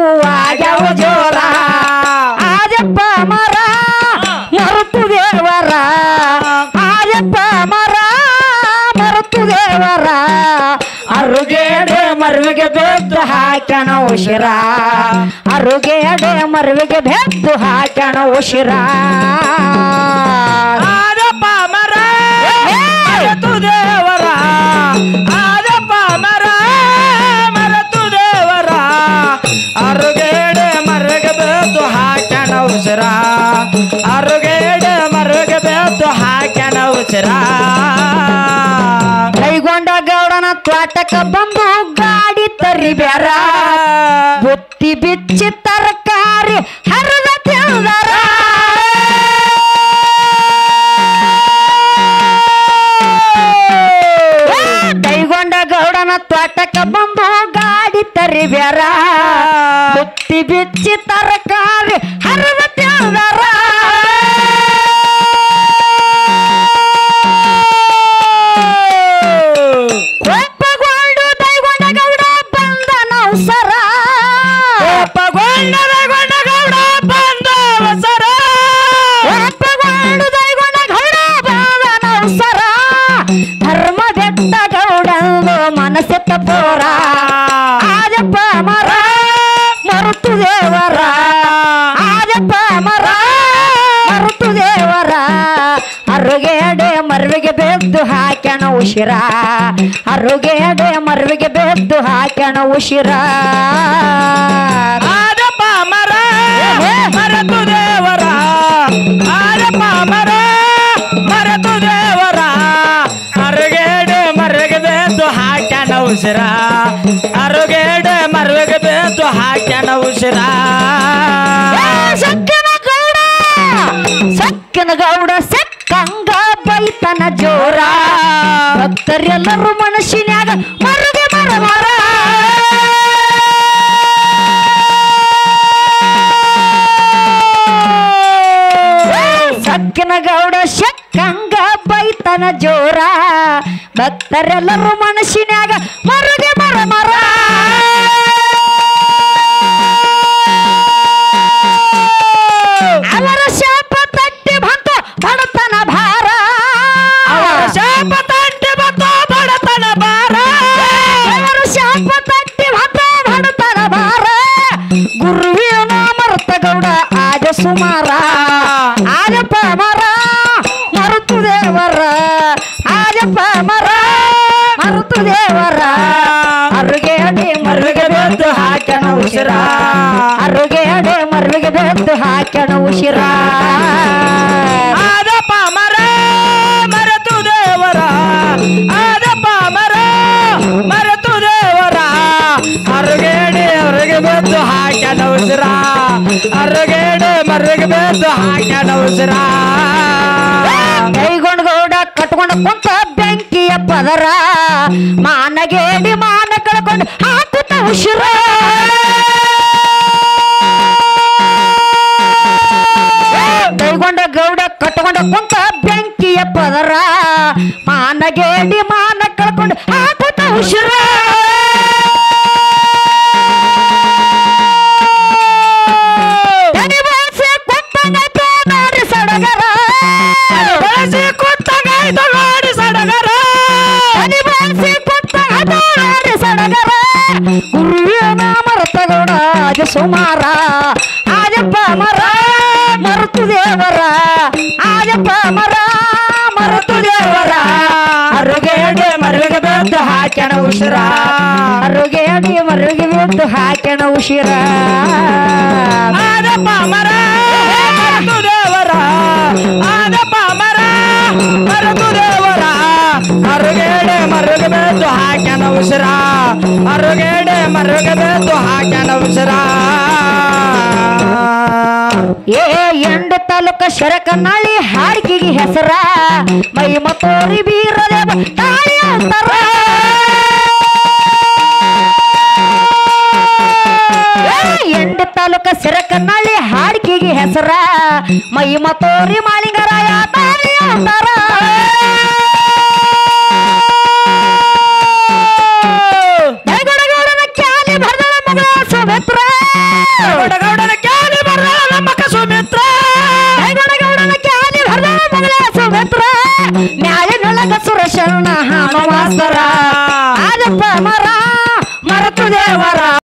ಆಗ್ಯಾವ ಜೋರ ಆಜಪ್ಪ ಮರ ಮರುತು ದೇವರ ಆಜಪ್ಪ ಮರ ಮರುತು ದೇವರ ಅರುಗೇಡೆ ಮರುವಿಗೆ ಬೆದ್ದು ಹಾಕಣ ಉಸಿರ ಅರುಗೇಡೆ ಮರುವಿಗೆ ಬೆದ್ದು ಹಾಕಣ ಉಸಿರ ಆದಪ್ಪ ಮರ ಮರೆತು ದೇವರ ಆದಪ್ಪ ಮರ ಮರೆತು ದೇವರ ಅರುಗೇಡೆ ಮರುವಿಗೆ ಬೆದ್ದು ಹಾಕಣ ಉಸಿರ ಅರುಗೇಡೆ ಮರುವಿಗೆ ಬೆದ್ದು ಹಾಕಣ ಉಸಿರ ಕೈಗೊಂಡ ಗೌಡನ ತ್ವಾಟಕ ಬಂದು ಗಾಡಿ ತರಿಬ್ಯಾರ ಬುತ್ತಿ ಬಿಚ್ಚಿ ತರಕಾರಿ ಹರಿದ ತಿಂದರ ಕೈಗೊಂಡ ಗೌಡನ ತ್ವಾಟಕ ಬಂದು ಗಾಡಿ ತರಿಬ್ಯಾರ ಬುತ್ತಿ ಬಿಚ್ಚಿ ತರಕಾರಿ ಹರಿದ ತಿಂದರ ಧರ್ಮ ಬೆಟ್ಟ ಗೌಡಂದು ಮನಸ್ಸೆತ್ತ ಪೋರ ಆಜಪ್ಪ ಮರ ಮರುತು ದೇವರ ಆಜಪ್ಪ ಮರ ಮರುತು ದೇವರ ಅರುಗೇಡೆ ಮರುವಿಗೆ ಬೆದ್ದು ಹಾಕ್ಯಾನ ಉಸಿರ ಅರುಗೇಡೆ ಮರುವಿಗೆ ಬೆದ್ದು ಹಾಕ್ಯಾನ ಉಸಿರ ಆದಪ್ಪ ಮರ ಮರೆತು ದೇವರ ಆದಪ್ಪ ಮರ ಮರೆತು ದೇವರ ಅರುಗೇಡೆ ಮರುವಿಗೆ ಬೆದ್ದು ಹಾಕ್ಯಾನ ಉಸಿರ ಅರುಗೇಡೆ ಮರುವಿಗೆ ಬೆದ್ದು ಹಾಕ್ಯಾನ ಉಸಿರ ಸಕ್ಕನ ಗೌಡ ಸಕ್ಕಂಗ ಬೈತನ ಜೋರ ಭಕ್ತರೆಲ್ಲರೂ ಮನಸ್ಸಿನ್ಯಾಗ ಮರುಗೆ ಮರ ಮರ ಸಕ್ಕನ ಗೌಡ ಸಕ್ಕಂಗ ಬೈತನ ಜೋರ ಭಕ್ತರೆಲ್ಲರೂ ಮನಸ್ಸಿನ್ಯಾಗ ಮರುಗೆ ಮರ ಮರ ಅವರ ಶಾಪ ತಟ್ಟಿ ಬಂತು ಬಡತನ ಭಾರ ಅವರ ಶಾಪ ತಟ್ಟಿ ಬಂತು ಬಡತನ ಭಾರ ಅವರ ಶಾಪ ತಟ್ಟಿ ಬಂತು ಬಡತನ ಭಾರ ಗುರುವಿನ ಮರುತ ಗೌಡ ಆಜ ಸುಮಾರ ಆಜಪ್ಪ ಮರ ಮರುತು ದೇವರ ಆಜಪ್ಪ ಮರ ಮರುತು ದೇವರ ಅರುಗೇಡೆ ಮರುವಿಗೆ ಬೆದ್ದು ಹಾಕಣ ಉಸಿರ ಅರುಗೇಡೆ ಮರುವಿಗೆ ಬೆದ್ದು ಹಾಕಣ ಉಸಿರ ಆದಪ್ಪ ಮರ ಮರೆತು ದೇವರ ಆದಪ್ಪ ಮರ ಮರೆತು ದೇವರ ಅರುಗೇಡೆ ಅವರಿಗೆ ಬೆದ್ದು ಹಾಕ್ಯಾನ ಉಸಿರ ಅರುಗೇಡೆ ಮರುವಿಗೆ ಬೆದ್ದು ಹಾಕ್ಯಾನ ಉಸಿರ ಕೈಗೊಂಡ ಗೌಡ ಕಟ್ಕೊಂಡ ಕುಂತ ಬೆಂಕಿಯ ಪದರ ಮಾನಗೇಡಿ ಮಾನ ಕಳ್ಕೊಂಡು ಹಾಕುತ್ತ ಉಸಿರ ಕೈಗೊಂಡ ಗೌಡ ಕಟ್ಕೊಂಡ ಕುಂತ ಬೆಂಕಿಯ ಪದರ ಮಾನಗೇಡಿ ಮಾನ ಕಳ್ಕೊಂಡು ಹಾಕುತ್ತ ಉಸಿರ ಸಡಗರ ಬಳಸಿ ಕುತ್ತಗಾಯ್ತು ಗಾಡಿ ಸಡಗರ ಸಡಗರ ಗುರುವಿನ ಮರುತ ಗೌಡ ಆಜ ಸುಮಾರ ಆಜಪ್ಪ ಮರ ಮರುತು ದೇವರ ಆಜಪ್ಪ ಮರ ಮರುತು ದೇವರ ಅರುಗೇಡೆ ಮರುವಿಗೆ ಬೆದ್ದು ಹಾಕ್ಯಾನ ಉಸಿರ ಅರುಗೇಡಿ ಮರುವಿಗೆ ಬೆದ್ದು ಹಾಕ್ಯಾನ ಉಸಿರ ಆದಪ್ಪ ಮರ ಮರೆತು ದೇವರ ಆದಪ್ಪ ಮರ ಮರೆತು ದೇವರ ಅರುಗೇಡೆ ಮರುವಿಗೆ ಬೆದ್ದು ಹಾಕ್ಯಾನ ಉಸಿರ ಅರುಗೇಡೆ ಮರುವಿಗೆ ಬೆದ್ದು ಹಾಕ್ಯಾನ ಉಸಿರ ಏ ಎಂಡು ತಾಲೂಕ ಶರಕನಹಳ್ಳಿ ಹಾಡ್ಕಿಗೆ ಹೆಸರ ಮೈ ಮತ್ತೋರಿ ಬೀರದೇವ ತಾಳಿ ಅಂತಾರ ಎಂಡು ತಾಲೂಕ ಶರಕನಹಳ್ಳಿ ಹಾಡ್ಕಿಗೆ ಹೆಸರ ಮೈ ಮತ್ತೋರಿ ಮಾಳಿಂಗರಾಯ ತಾಳಿ ಅಂತಾರ ಕ್ಯಾಲಿ ಭರದಳ ಮಗಳ ಸುಮಿತ್ರ ಚೆನ್ನ ಹನುವಾಸರ ಆದಪ್ಪ ಮರ ಮರೆತು ದೇವರ